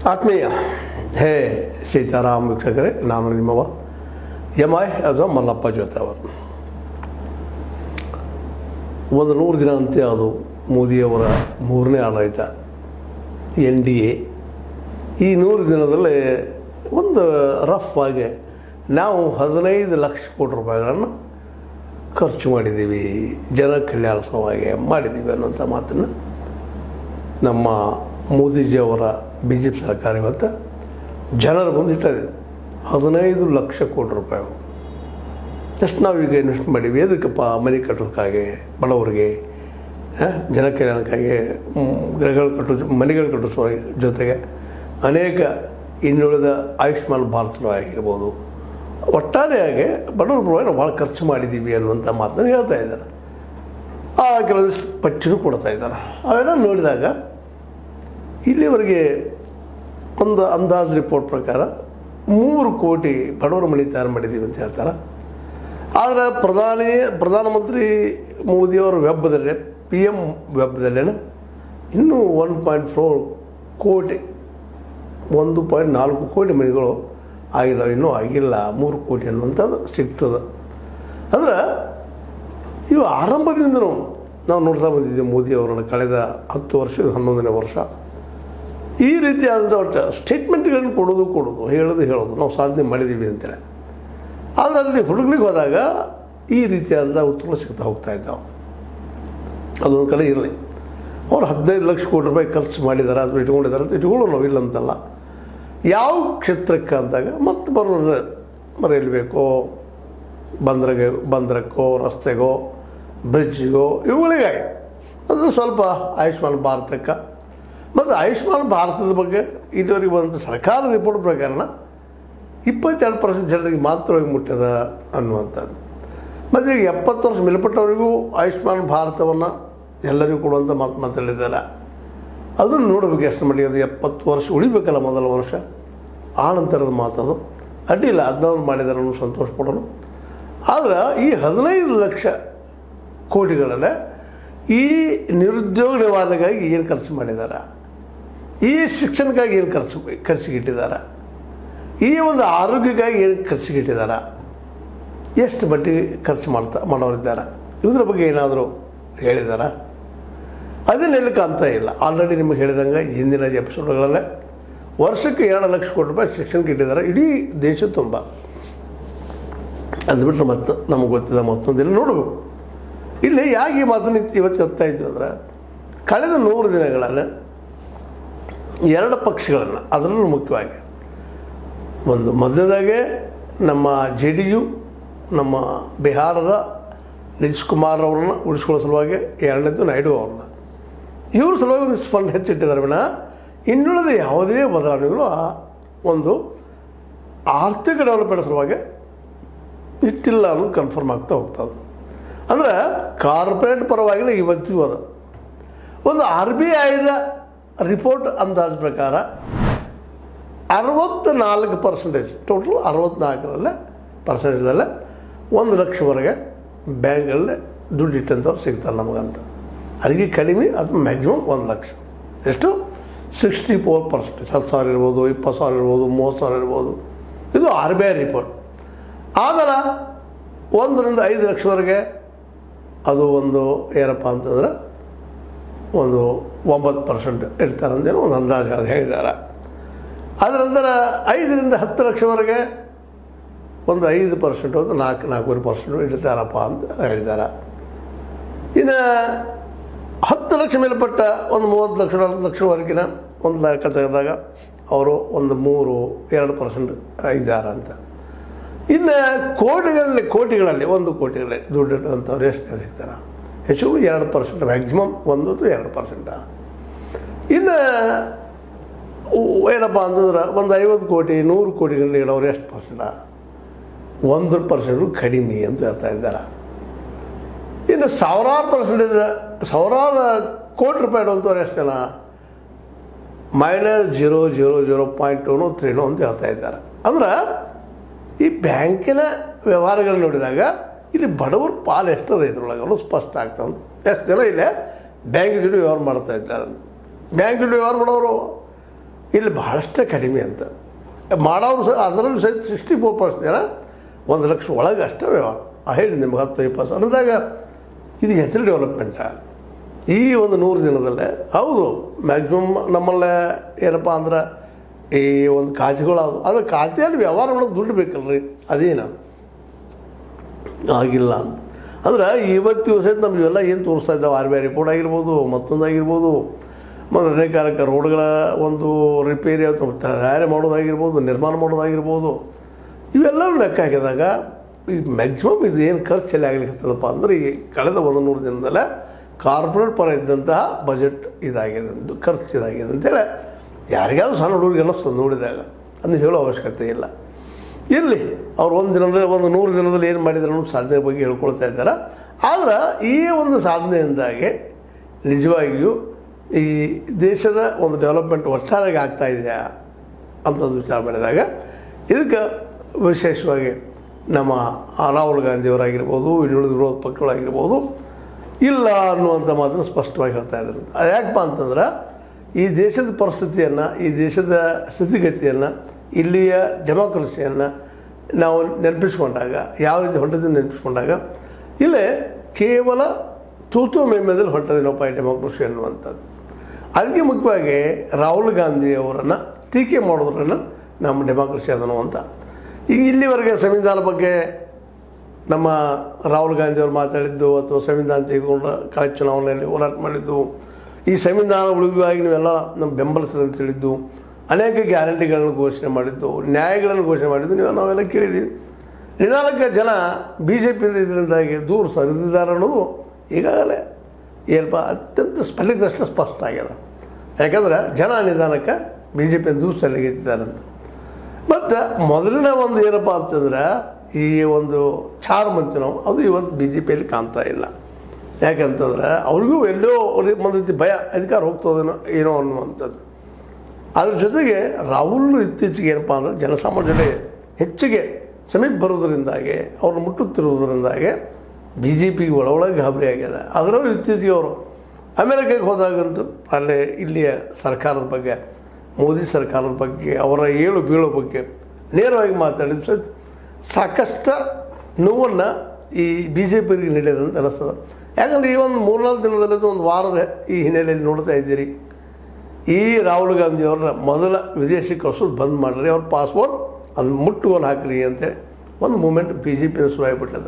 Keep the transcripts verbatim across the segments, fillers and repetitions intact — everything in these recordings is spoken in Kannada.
ಆತ್ಮೀಯ ಹೇ ಸೀತಾರಾಮ್ ವೀಕ್ಷಕರೇ, ನಾನು ನಿಮ್ಮವ ಎಮ್ ಐ ಅಥವಾ ಮಲ್ಲಪ್ಪ ಜೊತೆ ಅವರು. ಒಂದು ನೂರು ದಿನ ಅಂತೆ ಅದು ಮೋದಿಯವರ ಮೂರನೇ ಆಡಳಿತ ಎನ್ ಡಿ ಎ. ಈ ನೂರು ದಿನದಲ್ಲಿ ಒಂದು ರಫ್ ಆಗಿ ನಾವು ಹದಿನೈದು ಲಕ್ಷ ಕೋಟಿ ರೂಪಾಯಿಗಳನ್ನು ಖರ್ಚು ಮಾಡಿದ್ದೀವಿ, ಜನ ಕಲ್ಯಾಣ ಸಲುವಾಗಿ ಮಾಡಿದ್ದೀವಿ ಅನ್ನೋಂಥ ಮಾತನ್ನು ನಮ್ಮ ಮೋದಿಜಿಯವರ ಬಿ ಜೆ ಪಿ ಸರ್ಕಾರ ಇವತ್ತು ಜನರ ಮುಂದೆ ಇಟ್ಟಿದೆ. ಹದಿನೈದು ಲಕ್ಷ ಕೋಟಿ ರೂಪಾಯಿ ಎಷ್ಟು ನಾವೀಗ ಇನ್ವೆಸ್ಟ್ ಮಾಡೀವಿ. ಎದಕ್ಕಪ್ಪ? ಮನೆ ಕಟ್ಟೋಕ್ಕಾಗಿ, ಬಡವರಿಗೆ, ಜನ ಕಲ್ಯಾಣಕ್ಕಾಗಿ, ಗೃಹಗಳು ಕಟ್ಟೋ ಮನೆಗಳು ಕಟ್ಟಿಸೋ ಜೊತೆಗೆ ಅನೇಕ ಇನ್ನುಳಿದ ಆಯುಷ್ಮಾನ್ ಭಾರತ ಆಗಿರ್ಬೋದು, ಒಟ್ಟಾರೆಯಾಗಿ ಬಡವರ ಪರವಾಗಿ ನಾವು ಭಾಳ ಖರ್ಚು ಮಾಡಿದ್ದೀವಿ ಅನ್ನುವಂಥ ಮಾತನ್ನು ಹೇಳ್ತಾ ಇದ್ದಾರೆ. ಆ ಕೆಲವೊಂದಿಷ್ಟು ಪಟ್ಟಿನೂ ಕೊಡ್ತಾ ಇದ್ದಾರೆ. ಅವೆಲ್ಲ ನೋಡಿದಾಗ ಇಲ್ಲಿವರೆಗೆ ಒಂದು ಅಂದಾಜು ರಿಪೋರ್ಟ್ ಪ್ರಕಾರ ಮೂರು ಕೋಟಿ ಬಡವರ ಮನೆ ತಯಾರು ಮಾಡಿದ್ದೀವಿ ಅಂತ ಹೇಳ್ತಾರೆ. ಆದರೆ ಪ್ರಧಾನಿ ಪ್ರಧಾನಮಂತ್ರಿ ಮೋದಿಯವರ ವೆಬ್ದಲ್ಲೇ, ಪಿ ಎಮ್ ವೆಬ್ದಲ್ಲೇ ಇನ್ನೂ ಒನ್ ಪಾಯಿಂಟ್ ಫೋರ್ ಕೋಟಿ ಒಂದು ಪಾಯಿಂಟ್ ನಾಲ್ಕು ಕೋಟಿ ಮನೆಗಳು ಆಗಿದ್ದಾವೆ, ಇನ್ನೂ ಆಗಿಲ್ಲ ಮೂರು ಕೋಟಿ ಅನ್ನುವಂಥದ್ದು ಸಿಗ್ತದೆ. ಅಂದ್ರೆ ಇವು ಆರಂಭದಿಂದನೂ ನಾವು ನೋಡ್ತಾ ಬಂದಿದ್ದೀವಿ ಮೋದಿಯವರನ್ನು. ಕಳೆದ ಹತ್ತು ವರ್ಷ ಹನ್ನೊಂದನೇ ವರ್ಷ ಈ ರೀತಿಯಾದಂಥ ಒಟ್ಟು ಸ್ಟೇಟ್ಮೆಂಟ್ಗಳನ್ನು ಕೊಡೋದು ಕೊಡೋದು ಹೇಳೋದು ಹೇಳೋದು ನಾವು ಸಾಧನೆ ಮಾಡಿದ್ದೀವಿ ಅಂತೇಳಿ. ಆದರೆ ಅಲ್ಲಿ ಹುಡುಗ್ಲಿಕ್ಕೆ ಹೋದಾಗ ಈ ರೀತಿಯಾದಂಥ ಉತ್ತರಗಳು ಸಿಗ್ತಾ ಹೋಗ್ತಾ ಇದ್ದಾವೆ. ಅದೊಂದು ಕಡೆ ಇರಲಿ, ಅವ್ರು ಹದಿನೈದು ಲಕ್ಷ ಕೋಟಿ ರೂಪಾಯಿ ಖರ್ಚು ಮಾಡಿದ್ದಾರೆ, ಅದು ಇಟ್ಕೊಂಡಿದ್ದಾರೆ ಅಂತ ಇಟ್ಕೊಳ್ಳೋ ನಾವು ಇಲ್ಲ ಅಂತಲ್ಲ. ಯಾವ ಕ್ಷೇತ್ರಕ್ಕೆ ಅಂದಾಗ ಮತ್ತೆ ಬರೋದು ರೈಲ್ವೆಗೋ, ಬಂದರಿಗೆ ಬಂದರಕ್ಕೋ, ರಸ್ತೆಗೋ, ಬ್ರಿಡ್ಜಿಗೋ, ಇವುಗಳಿಗೆ ಅದು ಸ್ವಲ್ಪ ಆಯುಷ್ಮಾನ್ ಭಾರತಕ್ಕೆ. ಮತ್ತು ಆಯುಷ್ಮಾನ್ ಭಾರತದ ಬಗ್ಗೆ ಇದುವರೆಗೆ ಬಂದಂಥ ಸರ್ಕಾರದ ರಿಪೋರ್ಟ್ ಪ್ರಕಾರ ಇಪ್ಪತ್ತೆರಡು ಪರ್ಸೆಂಟ್ ಜನರಿಗೆ ಮಾತ್ರವಾಗಿ ಮುಟ್ಟ್ಯದ ಅನ್ನುವಂಥದ್ದು. ಮತ್ತು ಈಗ ಎಪ್ಪತ್ತು ವರ್ಷ ಮೇಲ್ಪಟ್ಟವರಿಗೂ ಆಯುಷ್ಮಾನ್ ಭಾರತವನ್ನು ಎಲ್ಲರಿಗೂ ಕೊಡುವಂಥ ಮಾತು ಮಾತಾಡಿದ್ದಾರೆ. ಅದನ್ನು ನೋಡಬೇಕು ಎಷ್ಟು ಮಟ್ಟಿಗೆ. ಅದು ಎಪ್ಪತ್ತು ವರ್ಷ ಉಳಿಬೇಕಲ್ಲ ಮೊದಲ ವರ್ಷ, ಆ ನಂತರದ ಮಾತದು ಅಡ್ಡಿಲ್ಲ, ಅದನ್ನ ಮಾಡಿದ್ದಾರೆ ಅನ್ನೋ ಸಂತೋಷ ಪಡೋಣ. ಆದರೆ ಈ ಹದಿನೈದು ಲಕ್ಷ ಕೋಟಿಗಳಲ್ಲೇ ಈ ನಿರುದ್ಯೋಗ ನಿವಾರಣೆಗಾಗಿ ಏನು ಖರ್ಚು ಮಾಡಿದ್ದಾರೆ, ಈ ಶಿಕ್ಷಣಕ್ಕಾಗಿ ಏನು ಖರ್ಚು ಖರ್ಚಿಗಿಟ್ಟಿದ್ದಾರೆ, ಈ ಒಂದು ಆರೋಗ್ಯಕ್ಕಾಗಿ ಏನು ಖರ್ಚಿಗಿಟ್ಟಿದ್ದಾರೆ, ಎಷ್ಟು ಮಟ್ಟಿಗೆ ಖರ್ಚು ಮಾಡ್ತಾ ಮಾಡೋರಿದ್ದಾರೆ, ಇದ್ರ ಬಗ್ಗೆ ಏನಾದರೂ ಹೇಳಿದಾರ? ಅದನ್ನ ಹೇಳಕ್ಕೆ ಅಂತ ಇಲ್ಲ. ಆಲ್ರೆಡಿ ನಿಮಗೆ ಹೇಳಿದಂಗೆ ಹಿಂದಿನ ಎಪಿಸೋಡ್ಗಳಲ್ಲೇ ವರ್ಷಕ್ಕೆ ಎರಡು ಲಕ್ಷ ಕೋಟಿ ರೂಪಾಯಿ ಶಿಕ್ಷಣಕ್ಕೆ ಇಟ್ಟಿದ್ದಾರೆ ಇಡೀ ದೇಶ ತುಂಬ. ಅದು ಬಿಟ್ಟರೆ ಮತ್ತು ನಮಗೆ ಗೊತ್ತಿದ್ದ ಮತ್ತೊಂದಿಲ್ಲ ನೋಡಬೇಕು. ಇಲ್ಲಿ ಯಾಕೆ ಈ ಮಾತನ್ನು ಇವತ್ತು ಎತ್ತಾ ಇದ್ವಿ ಅಂದ್ರೆ, ಕಳೆದ ನೂರು ದಿನಗಳಲ್ಲಿ ಎರಡು ಪಕ್ಷಗಳನ್ನು, ಅದರಲ್ಲೂ ಮುಖ್ಯವಾಗಿ ಒಂದು ಮಧ್ಯದಾಗೆ ನಮ್ಮ ಜೆ ಡಿ ಯು ನಮ್ಮ ಬಿಹಾರದ ನಿತೀಶ್ ಕುಮಾರ್ ಅವ್ರನ್ನ ಉಳಿಸ್ಕೊಳ್ಳೋ ಸಲುವಾಗಿ, ಎರಡನೇದು ನಾಯ್ಡು ಅವ್ರನ್ನ, ಇವ್ರ ಸಲುವಾಗಿ ಒಂದಿಷ್ಟು ಫಂಡ್ ಹೆಚ್ಚಿಟ್ಟಿದ್ದಾರೆ ವಿನ ಇನ್ನುಳಿದ ಯಾವುದೇ ಬದಲಾವಣೆಗಳು ಒಂದು ಆರ್ಥಿಕ ಡೆವಲಪ್ಮೆಂಟ್ ಸಲುವಾಗಿ ಇಟ್ಟಿಲ್ಲ ಅನ್ನೋದು ಕನ್ಫರ್ಮ್ ಆಗ್ತಾ ಹೋಗ್ತದೆ. ಅಂದರೆ ಕಾರ್ಪೊರೇಟ್ ಪರವಾಗಿನ ಇವತ್ತಿಗೂ ಅದು ಒಂದು ಆರ್ ಬಿ ಐದ ರಿಪೋರ್ಟ್ ಅಂದಾಜು ಪ್ರಕಾರ ಅರವತ್ತ ನಾಲ್ಕು ಪರ್ಸೆಂಟೇಜ್ ಟೋಟಲ್ ಅರವತ್ತ್ನಾಲ್ಕರಲ್ಲೇ ಪರ್ಸೆಂಟೇಜಲ್ಲೇ ಒಂದು ಲಕ್ಷವರೆಗೆ ಬ್ಯಾಂಕಲ್ಲಿ ದುಡ್ಡು ಇಟ್ಟಂಥವ್ರು ಸಿಗ್ತಾರೆ ನಮಗಂತ. ಅದಕ್ಕೆ ಕಡಿಮೆ ಅದು ಮ್ಯಾಕ್ಸಿಮಮ್ ಒಂದು ಲಕ್ಷ. ಎಷ್ಟು? Sixty four percentage. ಹತ್ತು ಸಾವಿರ ಇರ್ಬೋದು, ಇಪ್ಪತ್ತು ಸಾವಿರ ಇರ್ಬೋದು, ಮೂವತ್ತು ಸಾವಿರ ಇರ್ಬೋದು. ಇದು ಆರ್ ಬಿ ಐ ರಿಪೋರ್ಟ್. ಆಮೇಲೆ ಒಂದರಿಂದ ಐದು ಲಕ್ಷವರೆಗೆ ಅದು ಒಂದು ಏನಪ್ಪ ಅಂತಂದ್ರೆ ಒಂದು ಒಂಬತ್ತು ಪರ್ಸೆಂಟ್ ಇರ್ತಾರೆ ಅಂತೇನೋ ಒಂದು ಅಂದಾಜು ಅದು ಹೇಳಿದ್ದಾರೆ. ಅದರ ನಂತರ ಐದರಿಂದ ಹತ್ತು ಲಕ್ಷವರೆಗೆ ಒಂದು ಐದು ಪರ್ಸೆಂಟು ಒಂದು ನಾಲ್ಕು ನಾಲ್ಕೂವರೆ ಪರ್ಸೆಂಟು ಇಡ್ತಾರಪ್ಪ ಅಂತ ಹೇಳಿದ್ದಾರೆ. ಇನ್ನು ಹತ್ತು ಲಕ್ಷ ಮೇಲ್ಪಟ್ಟ ಒಂದು ಮೂವತ್ತು ಲಕ್ಷ ನಲ್ವತ್ತು ಲಕ್ಷವರೆಗಿನ ಒಂದು ಲೆಕ್ಕ ತೆಗೆದಾಗ ಅವರು ಒಂದು ಮೂರು ಎರಡು ಪರ್ಸೆಂಟ್ ಇದ್ದಾರೆ ಅಂತ. ಇನ್ನು ಕೋಟಿಗಳಲ್ಲಿ ಕೋಟಿಗಳಲ್ಲಿ ಒಂದು ಕೋಟಿಗಳಲ್ಲಿ ದುಡ್ಡು ಇಟ್ಟಂಥವ್ರು ಎಷ್ಟು ಸಿಗ್ತಾರೆ? ಹೆಚ್ಚು ಎರಡು ಪರ್ಸೆಂಟ್, ಮ್ಯಾಕ್ಸಿಮಮ್ ಒಂದು ಅಥವಾ ಎರಡು ಪರ್ಸೆಂಟ. ಇನ್ನು ಏನಪ್ಪ ಅಂತಂದ್ರೆ ಒಂದು ಐವತ್ತು ಕೋಟಿ ನೂರು ಕೋಟಿಗಳಲ್ಲಿ ಇಡೋರು ಎಷ್ಟು ಪರ್ಸೆಂಟ? ಒಂದು ಪರ್ಸೆಂಟು ಕಡಿಮೆ ಅಂತ ಹೇಳ್ತಾ ಇದ್ದಾರೆ. ಇನ್ನು ಸಾವಿರಾರು ಪರ್ಸೆಂಟೇಜ್ ಸಾವಿರಾರು ಕೋಟಿ ರೂಪಾಯಿ ಇಡುವಂಥವ್ರು ಎಷ್ಟು ಜನ? Minus zero zero zero point ಟೂನೋ ತ್ರೀನೋ ಅಂತ ಹೇಳ್ತಾ ಇದ್ದಾರೆ. ಅಂದ್ರೆ ಈ ಬ್ಯಾಂಕಿನ ವ್ಯವಹಾರಗಳನ್ನ ನೋಡಿದಾಗ ಇಲ್ಲಿ ಬಡವರ ಪಾಲು ಎಷ್ಟದ ಇದ್ರೊಳಗೆ ಅನ್ನೋ ಸ್ಪಷ್ಟ ಆಗ್ತದೆ. ಎಷ್ಟು ಜನ ಇಲ್ಲೇ ಬ್ಯಾಂಕ್ ಜೊತೆ ವ್ಯವಹಾರ ಮಾಡ್ತಾ ಇದ್ದಾರೆ ಅಂತ. ಬ್ಯಾಂಕ್ ಜೊತೆ ವ್ಯವಹಾರ ಮಾಡೋರು ಇಲ್ಲಿ ಭಾಳಷ್ಟೇ ಕಡಿಮೆ ಅಂತ ಮಾಡೋರು ಸಹ ಅದರಲ್ಲೂ ಸಹಿತ ಸಿಕ್ಸ್ಟಿ ಫೋರ್ ಪರ್ಸೆಂಟ್ ಜನ ಒಂದು ಲಕ್ಷ ಒಳಗೆ ಅಷ್ಟೇ ವ್ಯವಹಾರ. ಆ ಹೇಳಿ ನಿಮ್ಗೆ ಹತ್ತು ಇಪ್ಪತ್ತು ಅಂದಾಗ ಇದು ಹೆಚ್ಚು ಡೆವಲಪ್ಮೆಂಟ ಈ ಒಂದು ನೂರು ದಿನದಲ್ಲೇ. ಹೌದು, ಮ್ಯಾಕ್ಸಿಮಮ್ ನಮ್ಮಲ್ಲೇ ಏನಪ್ಪ ಅಂದ್ರೆ ಈ ಒಂದು ಖಾತೆಗಳು ಅದು ಅದ್ರ ಖಾತೆಯಲ್ಲಿ ವ್ಯವಹಾರ ಮಾಡೋದು ದುಡ್ಡು ಬೇಕಲ್ರಿ, ಅದೇನು ಆಗಿಲ್ಲ ಅಂತ ಅಂದ್ರೆ ಇವತ್ತು ದಿವಸ ನಮಗೆಲ್ಲ ಏನು ತೋರಿಸ್ತಾ ಇದ್ದಾವೆ, ಆರ್ ಬಿ ಐ ರಿಪೋರ್ಟ್ ಆಗಿರ್ಬೋದು, ಮತ್ತೊಂದಾಗಿರ್ಬೋದು, ಮತ್ತು ಅದೇ ಕಾಲಕ್ಕೆ ರೋಡ್ಗಳ ಒಂದು ರಿಪೇರಿ ತಯಾರಿ ಮಾಡೋದಾಗಿರ್ಬೋದು, ನಿರ್ಮಾಣ ಮಾಡೋದಾಗಿರ್ಬೋದು, ಇವೆಲ್ಲರೂ ಲೆಕ್ಕ ಹಾಕಿದಾಗ ಈ ಮ್ಯಾಕ್ಸಿಮಮ್ ಇದು ಏನು ಖರ್ಚಲ್ಲಿ ಆಗ್ಲಿಕ್ಕತ್ತದಪ್ಪ ಅಂದ್ರೆ ಈ ಕಳೆದ ಒಂದು ನೂರು ದಿನದಲ್ಲೇ ಕಾರ್ಪೊರೇಟ್ ಪರ ಇದ್ದಂತಹ ಬಜೆಟ್ ಇದಾಗಿದೆ, ಖರ್ಚು ಇದಾಗಿದೆ ಅಂತೇಳಿ ಯಾರಿಗಾದ್ರೂ ಸಣ್ಣ ಹುಡುಗರಿಗೆ ಅನ್ನಿಸ್ತದೆ ನೋಡಿದಾಗ. ಅದನ್ನು ಹೇಳೋ ಅವಶ್ಯಕತೆ ಇಲ್ಲ. ಇರಲಿ, ಅವ್ರು ಒಂದು ದಿನದಲ್ಲಿ ಒಂದು ನೂರು ದಿನದಲ್ಲಿ ಏನು ಮಾಡಿದ್ರು ಅನ್ನೋ ಸಾಧನೆ ಬಗ್ಗೆ ಹೇಳ್ಕೊಳ್ತಾ ಇದ್ದಾರೆ. ಆದ್ರೆ ಈ ಒಂದು ಸಾಧನೆಯಿಂದಾಗಿ ನಿಜವಾಗಿಯೂ ಈ ದೇಶದ ಒಂದು ಡೆವಲಪ್ಮೆಂಟ್ ಒಟ್ಟಾರೆಯಾಗಿ ಆಗ್ತಾ ಇದೆಯಾ ಅಂತಂದು ವಿಚಾರ ಮಾಡಿದಾಗ ಇದಕ್ಕೆ ವಿಶೇಷವಾಗಿ ನಮ್ಮ ರಾಹುಲ್ ಗಾಂಧಿಯವರಾಗಿರ್ಬೋದು, ಇನ್ನುಳಿದ ವಿರೋಧ ಪಕ್ಷಗಳಾಗಿರ್ಬೋದು ಇಲ್ಲ ಅನ್ನುವಂಥ ಮಾತನ್ನು ಸ್ಪಷ್ಟವಾಗಿ ಹೇಳ್ತಾ ಇದ್ದಾರೆ. ಅದು ಯಾಕಪ್ಪ ಅಂತಂದ್ರೆ ಈ ದೇಶದ ಪರಿಸ್ಥಿತಿಯನ್ನು, ಈ ದೇಶದ ಸ್ಥಿತಿಗತಿಯನ್ನು, ಇಲ್ಲಿಯ ಡೆಮೋಕ್ರಸಿಯನ್ನು ನಾವು ನೆನಪಿಸ್ಕೊಂಡಾಗ, ಯಾವ ರೀತಿ ಹೊಂಟದಿಂದ ನೆನಪಿಸ್ಕೊಂಡಾಗ ಇಲ್ಲೇ ಕೇವಲ ತೂತು ಮೇಮ್ಯದಲ್ಲಿ ಹೊಂಟದೇನಪ್ಪ ಈ ಡೆಮೋಕ್ರಸಿ ಅನ್ನುವಂಥದ್ದು. ಅದಕ್ಕೆ ಮುಖ್ಯವಾಗಿ ರಾಹುಲ್ ಗಾಂಧಿಯವರನ್ನು ಟೀಕೆ ಮಾಡೋದ್ರನ್ನು ನಮ್ಮ ಡೆಮೋಕ್ರಸಿ ಅದನ್ನು ಅಂತ. ಈಗ ಇಲ್ಲಿವರೆಗೆ ಸಂವಿಧಾನ ಬಗ್ಗೆ ನಮ್ಮ ರಾಹುಲ್ ಗಾಂಧಿಯವರು ಮಾತಾಡಿದ್ದು ಅಥವಾ ಸಂವಿಧಾನ ತೆಗೆದುಕೊಂಡು ಕಳೆದ ಚುನಾವಣೆಯಲ್ಲಿ ಹೋರಾಟ ಮಾಡಿದ್ದು, ಈ ಸಂವಿಧಾನ ಉಳಿವಾಗಿ ನೀವೆಲ್ಲ ನಮ್ಮ ಬೆಂಬಲಿಸ್ರಿ ಅಂತ ಹೇಳಿದ್ದು, ಅನೇಕ ಗ್ಯಾರಂಟಿಗಳನ್ನು ಘೋಷಣೆ ಮಾಡಿದ್ದು, ನ್ಯಾಯಗಳನ್ನು ಘೋಷಣೆ ಮಾಡಿದ್ದು ನೀವು ನಾವೆಲ್ಲ ಕೇಳಿದ್ದೀವಿ. ನಿಧಾನಕ್ಕೆ ಜನ ಬಿ ಜೆ ಪಿಯಿಂದ ಇದರಿಂದಾಗಿ ದೂರ ಸರಿದಿದ್ದಾರೆ ಅನ್ನೋದು ಈಗಾಗಲೇ ಏನಪ್ಪ ಅತ್ಯಂತ ಸ್ಪಷ್ಟದಷ್ಟು ಸ್ಪಷ್ಟ ಆಗ್ಯದ. ಯಾಕಂದ್ರೆ ಜನ ನಿಧಾನಕ್ಕೆ ಬಿ ಜೆ ಪಿಯಿಂದ ದೂರ ಸರಿಗೆತ್ತಿದ್ದಾರಂತ. ಮತ್ತು ಮೊದಲಿನ ಒಂದು ಏನಪ್ಪ ಅಂತಂದ್ರೆ ಈ ಒಂದು ಚಾರ್ಮ್ ಅಂತ ನಾವು ಅದು ಇವತ್ತು ಬಿ ಜೆ ಪಿಯಲ್ಲಿ ಕಾಣ್ತಾ ಇಲ್ಲ. ಯಾಕಂತಂದ್ರೆ ಅವ್ರಿಗೂ ಎಲ್ಲೋ ಅವ್ರಿಗೆ ಒಂದು ರೀತಿ ಭಯ, ಅಧಿಕಾರ ಹೋಗ್ತದೇನೋ ಏನೋ ಅನ್ನುವಂಥದ್ದು. ಅದ್ರ ಜೊತೆಗೆ ರಾಹುಲ್ ಇತ್ತೀಚೆಗೆ ಏನಪ್ಪ ಅಂದ್ರೆ ಜನಸಾಮಾನ್ಯರೇ ಹೆಚ್ಚಿಗೆ ಸಮೀಪ ಬರೋದರಿಂದಾಗಿ ಅವ್ರನ್ನ ಮುಟ್ಟುತ್ತಿರುವುದರಿಂದಾಗಿ ಬಿ ಜೆ ಪಿಗೆ ಒಳಗೊಳಗೆ ಗಾಬರಿ ಆಗ್ಯದ. ಅದರಲ್ಲೂ ಇತ್ತೀಚೆಗೆ ಅವರು ಅಮೆರಿಕಕ್ಕೆ ಹೋದಾಗಂತೂ ಅಲ್ಲೇ ಇಲ್ಲಿಯ ಸರ್ಕಾರದ ಬಗ್ಗೆ, ಮೋದಿ ಸರ್ಕಾರದ ಬಗ್ಗೆ, ಅವರ ಏಳು ಬೀಳೋ ಬಗ್ಗೆ ನೇರವಾಗಿ ಮಾತಾಡಿದ ಸಹಿತ ಸಾಕಷ್ಟು ನೋವನ್ನು ಈ ಬಿ ಜೆ ಪಿಗೆ ನೀಡಿದಂತ ಅನ್ನಿಸ್ತದೆ. ಯಾಕಂದರೆ ಈ ಒಂದು ಮೂರ್ನಾಲ್ಕು ದಿನದಲ್ಲಿ ಒಂದು ವಾರದ ಈ ಹಿನ್ನೆಲೆಯಲ್ಲಿ ನೋಡ್ತಾ ಇದ್ದೀರಿ, ಈ ರಾಹುಲ್ ಗಾಂಧಿಯವರ ಮೊದಲ ವಿದೇಶಿ ಕಳಿಸೋದು ಬಂದ್ ಮಾಡಿರಿ, ಅವ್ರ ಪಾಸ್ಪೋರ್ಟ್ ಅದನ್ನು ಮುಟ್ಟುಗೋಲು ಹಾಕ್ರಿ ಅಂತೇಳಿ ಒಂದು ಮೂಮೆಂಟ್ ಬಿ ಜೆ ಪಿನ ಶುರು ಆಗಿಬಿಟ್ಟದ.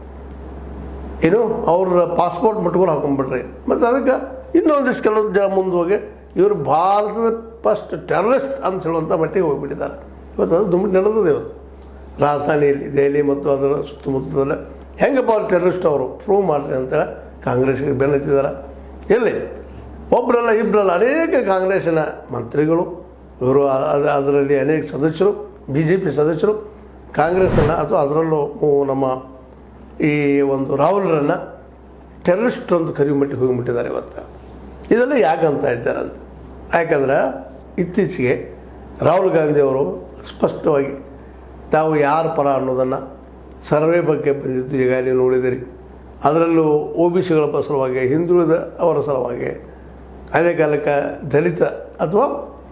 ಏನು ಅವ್ರ ಪಾಸ್ಪೋರ್ಟ್ ಮುಟ್ಕೊಂಡು ಹಾಕೊಂಡ್ಬಿಟ್ರಿ. ಮತ್ತು ಅದಕ್ಕೆ ಇನ್ನೊಂದಿಷ್ಟು ಕೆಲವು ಜನ ಮುಂದೆ ಹೋಗಿ ಇವರು ಭಾರತದ ಫಸ್ಟ್ ಟೆರರಿಸ್ಟ್ ಅಂತ ಹೇಳುವಂಥ ಮಟ್ಟಿಗೆ ಹೋಗಿಬಿಟ್ಟಿದ್ದಾರೆ. ಇವತ್ತು ಅದು ದುಂಬಿ ನಡೆದಿದೆ. ಇವತ್ತು ರಾಜಧಾನಿಯಲ್ಲಿ ದೆಹಲಿ ಮತ್ತು ಅದರ ಸುತ್ತಮುತ್ತದಲ್ಲೇ ಹೆಂಗಪ್ಪ ಅವ್ರು ಟೆರರಿಸ್ಟ್ ಅವರು ಪ್ರೂವ್ ಮಾಡಿರಿ ಅಂತೇಳಿ ಕಾಂಗ್ರೆಸ್ಗೆ ಬೆನ್ನತ್ತಿದ್ದಾರೆ. ಎಲ್ಲಿ ಒಬ್ಬರಲ್ಲ ಇಬ್ಬರಲ್ಲ ಅನೇಕ ಕಾಂಗ್ರೆಸ್ಸಿನ ಮಂತ್ರಿಗಳು ಇವರು ಅದರಲ್ಲಿ ಅನೇಕ ಸದಸ್ಯರು, ಬಿ ಜೆ ಪಿ ಸದಸ್ಯರು ಕಾಂಗ್ರೆಸ್ಸನ್ನು ಅಥವಾ ಅದರಲ್ಲೂ ನಮ್ಮ ಈ ಒಂದು ರಾಹುಲ್ರನ್ನು ಟೆರರಿಸ್ಟ್ ಅಂತ ಕರಿಯೋ ಮಟ್ಟಿಗೆ ಹೋಗಿಬಿಟ್ಟಿದ್ದಾರೆ ಇವತ್ತು. ಇದೆಲ್ಲ ಯಾಕಂತ ಇದ್ದಾರೆ ಅಂತ, ಯಾಕಂದ್ರೆ ಇತ್ತೀಚೆಗೆ ರಾಹುಲ್ ಗಾಂಧಿಯವರು ಸ್ಪಷ್ಟವಾಗಿ ತಾವು ಯಾರ ಪರ ಅನ್ನೋದನ್ನು ಸರ್ವೆ ಬಗ್ಗೆ ಬಂದಿದ್ದು ಈಗಾಗಲೇ ನೋಡಿದಿರಿ. ಅದರಲ್ಲೂ ಒ ಬಿ ಸಿಗಳ ಸಲುವಾಗಿ, ಹಿಂದುಳಿದ ಅವರ ಸಲುವಾಗಿ, ಅದೇ ಕಾಲಕ್ಕೆ ದಲಿತ ಅಥವಾ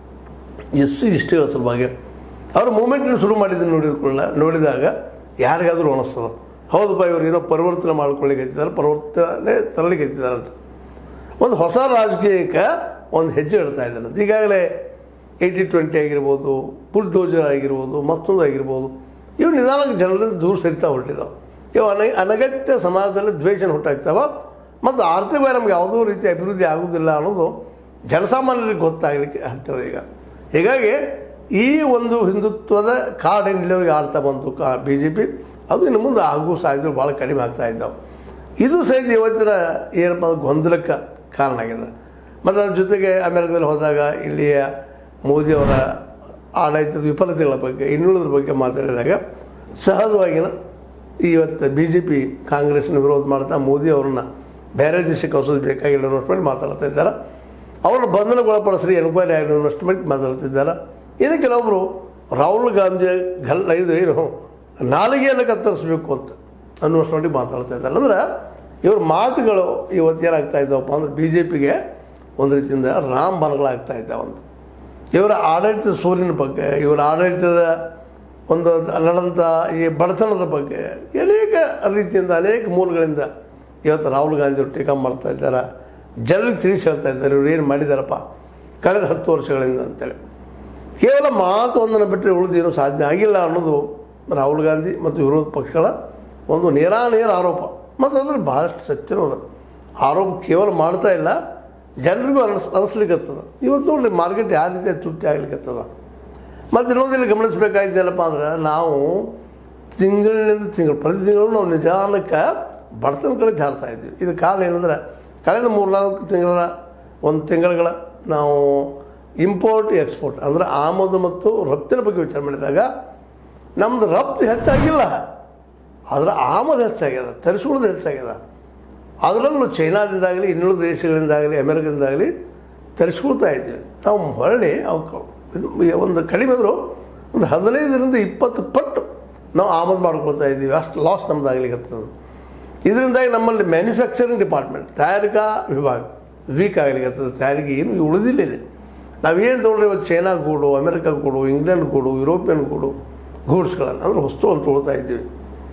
ಎಸ್ ಸಿ ಎಸ್ ಟಿಗಳ ಸಲುವಾಗಿ ಅವರು ಮೂಮೆಂಟನ್ನು ಶುರು ಮಾಡಿದ್ದನ್ನು ನೋಡಿದ್ಕೊಳ್ಳ ನೋಡಿದಾಗ ಯಾರಿಗಾದರೂ ಅನಿಸ್ತದೆ, ಹೌದಪ್ಪ ಇವರು ಏನೋ ಪರಿವರ್ತನೆ ಮಾಡ್ಕೊಳ್ಳಿಕ್ಕೆ ಹಚ್ಚಿದ್ದಾರೆ, ಪರಿವರ್ತನೆ ತರಲಿಕ್ಕೆ ಹಚ್ಚಿದ್ದಾರೆ ಅಂತ ಒಂದು ಹೊಸ ರಾಜಕೀಯಕ್ಕೆ ಒಂದು ಹೆಜ್ಜೆ ಇಡ್ತಾ ಇದ್ದಾರೆ ಅಂತ. ಈಗಾಗಲೇ ಏಯ್ಟಿ ಟ್ವೆಂಟಿ ಆಗಿರ್ಬೋದು, ಬುಲ್ಡೋಜರ್ ಆಗಿರ್ಬೋದು, ಮತ್ತೊಂದು ಆಗಿರ್ಬೋದು, ಇವು ನಿಧಾನಕ್ಕೆ ಜನರಿಂದ ದೂರ ಸರಿತಾ ಹೊರಟಿದ್ದಾವೆ. ಇವು ಅನ ಅನಗತ್ಯ ಸಮಾಜದಲ್ಲಿ ದ್ವೇಷನ ಹುಟ್ಟಾಗ್ತಾವೆ ಮತ್ತು ಆರ್ಥಿಕವಾಗಿ ನಮ್ಗೆ ಯಾವುದೋ ರೀತಿ ಅಭಿವೃದ್ಧಿ ಆಗೋದಿಲ್ಲ ಅನ್ನೋದು ಜನಸಾಮಾನ್ಯರಿಗೆ ಗೊತ್ತಾಗಲಿಕ್ಕೆ ಹತ್ತಿರ ಈಗ. ಹೀಗಾಗಿ ಈ ಒಂದು ಹಿಂದುತ್ವದ ಕಾರ್ಡ್ ಇಲ್ಲಿವರೆಗೆ ಆಡ್ತಾ ಬಂತು ಕಾ ಬಿ ಜೆ ಪಿ, ಅದು ಇನ್ನು ಮುಂದೆ ಆಗುವ ಸಾಧ್ಯತೆಗಳು ಭಾಳ ಕಡಿಮೆ ಆಗ್ತಾ ಇದ್ದಾವೆ. ಇದು ಸಹಿತ ಇವತ್ತಿನ ಏನಪ್ಪ ಗೊಂದಲಕ್ಕೆ ಕಾರಣ ಆಗಿದೆ. ಮತ್ತು ಅದ್ರ ಜೊತೆಗೆ ಅಮೆರಿಕದಲ್ಲಿ ಹೋದಾಗ ಇಲ್ಲಿಯ ಮೋದಿಯವರ ಆಡಳಿತದ ವಿಫಲತೆಗಳ ಬಗ್ಗೆ, ಇನ್ನುಳಿದ್ರ ಬಗ್ಗೆ ಮಾತಾಡಿದಾಗ ಸಹಜವಾಗಿನ ಇವತ್ತು ಬಿ ಜೆ ಪಿ ಕಾಂಗ್ರೆಸ್ನ ವಿರೋಧ ಮಾಡ್ತಾ ಮೋದಿ ಅವರನ್ನ ಬೇರೆ ದೇಶಕ್ಕೆ ಕಳಿಸೋದು ಬೇಕಾಗಿಲ್ಲ ಅನ್ನೋಷ್ಟು ಮಟ್ಟಿಗೆ ಮಾತಾಡ್ತಾ ಇದ್ದಾರೆ. ಅವ್ರನ್ನ ಬಂಧನಗೊಳಪಡಿಸ್ರಿ, ಎನ್ಕ್ವೈರಿ ಆಗಲಿ ಅನ್ನೋಷ್ಟು ಮಟ್ಟಿಗೆ ಮಾತಾಡ್ತಿದ್ದಾರೆ. ಇನ್ನು ಕೆಲವೊಬ್ಬರು ರಾಹುಲ್ ಗಾಂಧಿ ಗಲ್ಲ ಇದು ಏನು ನಾಲಿಗೆಯನ್ನು ಕತ್ತರಿಸಬೇಕು ಅಂತ ಅನ್ನುವಷ್ಟು ಮಟ್ಟಿಗೆ ಮಾತಾಡ್ತಾ ಇದ್ದಾರೆ. ಅಂದ್ರೆ ಇವ್ರ ಮಾತುಗಳು ಇವತ್ತು ಏನಾಗ್ತಾ ಇದ್ದಾವಪ್ಪ ಅಂದ್ರೆ ಬಿ ಜೆ ಪಿಗೆ ಒಂದು ರೀತಿಯಿಂದ ರಾಮ್ ಬಾಣಗಳಾಗ್ತಾ ಇದ್ದಾವಂತ. ಇವರ ಆಡಳಿತದ ಸೋಲಿನ ಬಗ್ಗೆ, ಇವರ ಆಡಳಿತದ ಒಂದು ನಡೆದಂಥ ಈ ಬಡತನದ ಬಗ್ಗೆ ಅನೇಕ ರೀತಿಯಿಂದ ಅನೇಕ ಮೂಲಗಳಿಂದ ಇವತ್ತು ರಾಹುಲ್ ಗಾಂಧಿಯವರು ಟೀಕಾ ಮಾಡ್ತಾ ಇದ್ದಾರೆ. ಜನರಿಗೆ ತಿಳಿಸಿ ಹೇಳ್ತಾ ಇದ್ದಾರೆ ಇವ್ರು ಏನು ಮಾಡಿದಾರಪ್ಪ ಕಳೆದ ಹತ್ತು ವರ್ಷಗಳಿಂದ ಅಂತೇಳಿ. ಕೇವಲ ಮಾತು ಒಂದನ್ನು ಬಿಟ್ಟರೆ ಉಳಿದೇನು ಸಾಧನೆ ಆಗಿಲ್ಲ ಅನ್ನೋದು ರಾಹುಲ್ ಗಾಂಧಿ ಮತ್ತು ವಿರೋಧ ಪಕ್ಷಗಳ ಒಂದು ನೇರಾನೇರ ಆರೋಪ. ಮತ್ತು ಅದ್ರಲ್ಲಿ ಭಾಳಷ್ಟು ಸತ್ಯನೂ ಅದ. ಆರೋಪ ಕೇವಲ ಮಾಡ್ತಾ ಇಲ್ಲ, ಜನರಿಗೂ ಅನಿಸ್ ಅನಿಸ್ಲಿಕ್ಕತ್ತದ. ಇವತ್ತು ನೋಡಿರಿ ಮಾರ್ಕೆಟ್ ಯಾವ ರೀತಿ ತುಟ್ಟಿ ಆಗ್ಲಿಕ್ಕತ್ತದ. ಮತ್ತು ಇನ್ನೊಂದಿಲ್ಲಿ ಗಮನಿಸಬೇಕಾಗಿದ್ದೇನಪ್ಪ ಅಂದ್ರೆ, ನಾವು ತಿಂಗಳಿನಿಂದ ತಿಂಗಳು ಪ್ರತಿ ತಿಂಗಳು ನಾವು ನಿಧಾನಕ್ಕೆ ಬಡತನ ಕಡೆ ಜಾರ್ತಾ ಇದ್ದೀವಿ. ಇದು ಕಾರಣ ಏನಂದ್ರೆ, ಕಳೆದ ಮೂರು ನಾಲ್ಕು ತಿಂಗಳ ಒಂದು ತಿಂಗಳುಗಳ ನಾವು ಇಂಪೋರ್ಟ್ ಎಕ್ಸ್ಪೋರ್ಟ್ ಅಂದರೆ ಆಮದು ಮತ್ತು ರಫ್ತಿನ ಬಗ್ಗೆ ವಿಚಾರ ಮಾಡಿದಾಗ ನಮ್ಮದು ರಫ್ತು ಹೆಚ್ಚಾಗಿಲ್ಲ, ಆದರೆ ಆಮದು ಹೆಚ್ಚಾಗ್ಯದ, ತರಿಸ್ಕೊಳ್ಳೋದು ಹೆಚ್ಚಾಗ್ಯದ. ಅದರಲ್ಲೂ ಚೈನಾದಿಂದಾಗಲಿ ಇನ್ನುಳಿದ ದೇಶಗಳಿಂದಾಗಲಿ ಅಮೆರಿಕದಿಂದಾಗಲಿ ತರಿಸ್ಕೊಳ್ತಾ ಇದ್ದೀವಿ. ನಾವು ಹೊರಳಿ ಅವಕ್ಕೆ ಒಂದು ಕಡಿಮೆ ಆದರೂ ಒಂದು ಹದಿನೈದರಿಂದ ಇಪ್ಪತ್ತು ಪಟ್ಟು ನಾವು ಆಮದು ಮಾಡ್ಕೊಳ್ತಾ ಇದ್ದೀವಿ. ಅಷ್ಟು ಲಾಸ್ ನಮ್ಮದಾಗಲಿಕ್ಕತ್ತದ. ಇದರಿಂದಾಗಿ ನಮ್ಮಲ್ಲಿ ಮ್ಯಾನುಫ್ಯಾಕ್ಚರಿಂಗ್ ಡಿಪಾರ್ಟ್ಮೆಂಟ್ ತಯಾರಿಕಾ ವಿಭಾಗ ವೀಕ್ ಆಗಲಿಕ್ಕತ್ತದ. ತಯಾರಿಕೆ ಏನು ಉಳಿದಿಲ್ಲ ಇಲ್ಲಿ. ನಾವೇನು ತೊಗೊಂಡ್ರೆ ಇವತ್ತು ಚೈನಾ ಗೂಡು, ಅಮೆರಿಕ ಗೂಡು, ಇಂಗ್ಲೆಂಡ್ ಗೂಡು, ಯುರೋಪಿಯನ್ ಗೂಡು ಗೂಡ್ಸ್ಗಳನ್ನು ಅಂದರೆ ವಸ್ತುವನ್ನು ತೊಗೊಳ್ತಾ ಇದ್ದೀವಿ.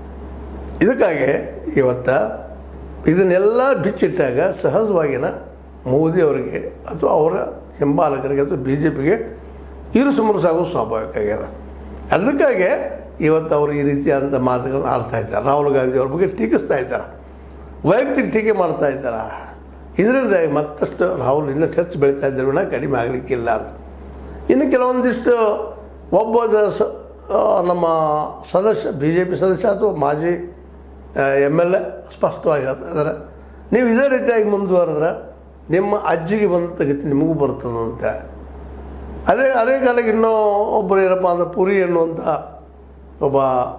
ಇದಕ್ಕಾಗಿ ಇವತ್ತು ಇದನ್ನೆಲ್ಲ ಬಿಚ್ಚಿಟ್ಟಾಗ ಸಹಜವಾಗಿನ ಮೋದಿಯವರಿಗೆ ಅಥವಾ ಅವರ ಹಿಂಬಾಲಕರಿಗೆ ಅಥವಾ ಬಿ ಜೆ ಪಿಗೆ ಇರುಸು ಮುರುಸಾಗೋದು ಸ್ವಾಭಾವಿಕ ಆಗ್ಯದ. ಅದಕ್ಕಾಗಿ ಇವತ್ತು ಅವರು ಈ ರೀತಿಯಾದಂಥ ಮಾತುಗಳನ್ನ ಆಡ್ತಾ ಇದ್ದಾರೆ. ರಾಹುಲ್ ಗಾಂಧಿ ಅವ್ರ ಬಗ್ಗೆ ಟೀಕಿಸ್ತಾ ಇದ್ದಾರೆ, ವೈಯಕ್ತಿಕ ಟೀಕೆ ಮಾಡ್ತಾ ಇದ್ದಾರೆ. ಇದರಿಂದ ಮತ್ತಷ್ಟು ರಾಹುಲ್ ಇನ್ನಷ್ಟು ಹೆಚ್ಚು ಬೆಳೀತಾ ಇದ್ದಾರೆ, ಕಡಿಮೆ ಆಗಲಿಕ್ಕಿಲ್ಲ ಅಂತ. ಇನ್ನು ಕೆಲವೊಂದಿಷ್ಟು ಒಬ್ಬ ಸ ನಮ್ಮ ಸದಸ್ಯ ಬಿ ಜೆ ಪಿ ಸದಸ್ಯ ಅಥವಾ ಮಾಜಿ ಎಮ್ ಎಲ್ ಎ ಸ್ಪಷ್ಟವಾಗಿ ಹೇಳ್ತಾ ಇದ್ದಾರೆ, ನೀವು ಇದೇ ರೀತಿಯಾಗಿ ಮುಂದುವರೆದ್ರೆ ನಿಮ್ಮ ಅಜ್ಜಿಗೆ ಬಂದಂಥ ಗತಿ ನಿಮಗೂ ಬರ್ತದಂತ. ಅದೇ ಅದೇ ಕಾಲಕ್ಕೆ ಇನ್ನೂ ಒಬ್ಬರು ಏನಪ್ಪ ಅಂದ್ರೆ ಪುರಿ ಎನ್ನುವಂಥ ಒಬ್ಬ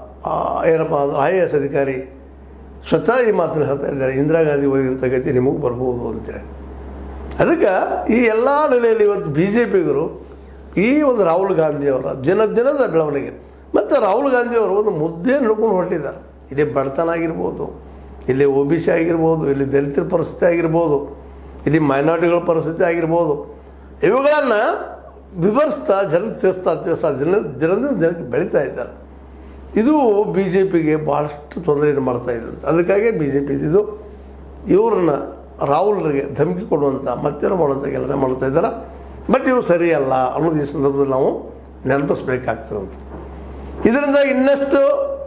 ಏನಪ್ಪ ಅಂದ್ರೆ ಐ ಎ ಎಸ್ ಅಧಿಕಾರಿ ಸ್ವತಃ ಈ ಮಾತನ್ನು ಹೇಳ್ತಾ ಇದ್ದಾರೆ, ಇಂದಿರಾ ಗಾಂಧಿ ಓದಿದಂಥ ಗತಿ ನಿಮಗೂ ಬರ್ಬೋದು ಅಂತೇಳಿ. ಅದಕ್ಕೆ ಈ ಎಲ್ಲ ನೆಲೆಯಲ್ಲಿ ಇವತ್ತು ಬಿ ಜೆ ಪಿಗರು ಈ ಒಂದು ರಾಹುಲ್ ಗಾಂಧಿಯವರ ದಿನ ದಿನದ ಬೆಳವಣಿಗೆ ಮತ್ತು ರಾಹುಲ್ ಗಾಂಧಿಯವರು ಒಂದು ಮುದ್ದೆ ನೋಡ್ಕೊಂಡು ಹೊರಟಿದ್ದಾರೆ. ಇಲ್ಲಿ ಬಡತನ ಆಗಿರ್ಬೋದು, ಇಲ್ಲಿ ಒ ಬಿ ಸಿ ಆಗಿರ್ಬೋದು, ಇಲ್ಲಿ ದಲಿತರ ಪರಿಸ್ಥಿತಿ ಆಗಿರ್ಬೋದು, ಇಲ್ಲಿ ಮೈನಾರಿಟಿಗಳ ಪರಿಸ್ಥಿತಿ ಆಗಿರ್ಬೋದು, ಇವುಗಳನ್ನು ವಿವರಿಸ್ತಾ ಜನಕ್ಕೆ ತಿಳಿಸ್ತಾ ತಿಳಿಸ್ತಾ ದಿನ ದಿನದಿಂದ ದಿನಕ್ಕೆ ಬೆಳೀತಾ ಇದ್ದಾರೆ. ಇದು ಬಿ ಜೆ ಪಿಗೆ ಭಾಳಷ್ಟು ತೊಂದರೆಯನ್ನು ಮಾಡ್ತಾ ಇದೆ. ಅದಕ್ಕಾಗಿ ಬಿ ಜೆ ಪಿ ಇದು ಇವರನ್ನು ರಾಹುಲ್ರಿಗೆ ಧಮಕಿ ಕೊಡುವಂಥ ಮತ್ತೇನೋ ಮಾಡುವಂಥ ಕೆಲಸ ಮಾಡ್ತಾ ಇದ್ದಾರೆ. ಬಟ್ ಇವು ಸರಿಯಲ್ಲ ಅನ್ನೋದು ಈ ಸಂದರ್ಭದಲ್ಲಿ ನಾವು ನೆನಪಿಸ್ಬೇಕಾಗ್ತದಂತ. ಇದರಿಂದ ಇನ್ನಷ್ಟು